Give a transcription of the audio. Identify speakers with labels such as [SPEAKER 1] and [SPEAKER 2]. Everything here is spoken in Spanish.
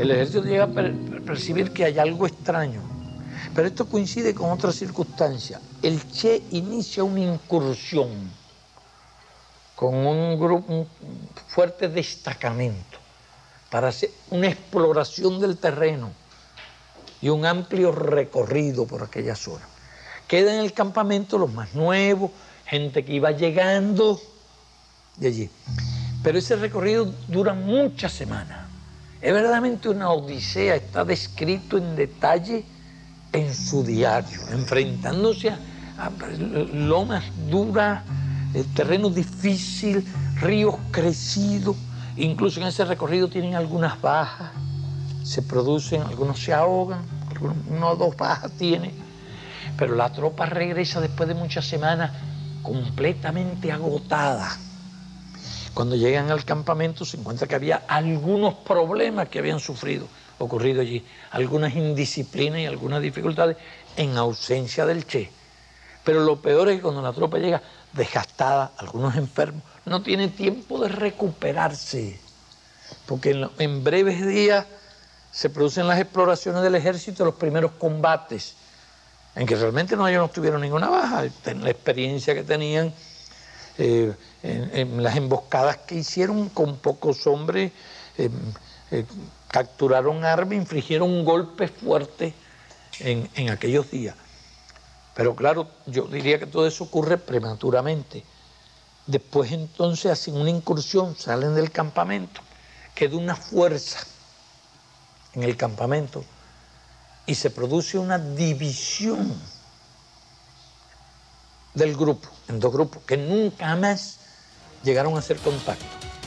[SPEAKER 1] El ejército llega a percibir que hay algo extraño. Pero esto coincide con otra circunstancia. El Che inicia una incursión con un fuerte destacamento para hacer una exploración del terreno y un amplio recorrido por aquella zona. Quedan en el campamento los más nuevos, gente que iba llegando de allí. Pero ese recorrido dura muchas semanas. Es verdaderamente una odisea, está descrito en detalle en su diario, enfrentándose a lomas duras, terreno difícil, ríos crecidos. Incluso en ese recorrido tienen algunas bajas, se producen, algunos se ahogan, una o dos bajas tiene, pero la tropa regresa después de muchas semanas completamente agotada. Cuando llegan al campamento se encuentra que había algunos problemas que habían ocurrido allí, algunas indisciplinas y algunas dificultades en ausencia del Che. Pero lo peor es que cuando la tropa llega desgastada, algunos enfermos, no tiene tiempo de recuperarse, porque en breves días se producen las exploraciones del ejército, los primeros combates, en que realmente ellos no tuvieron ninguna baja, la experiencia que tenían en las emboscadas que hicieron con pocos hombres, capturaron armas, infligieron golpes fuertes en aquellos días. Pero claro, yo diría que todo eso ocurre prematuramente. Después entonces hacen una incursión, salen del campamento, queda una fuerza en el campamento y se produce una división del grupo, en dos grupos, que nunca más llegaron a hacer contacto.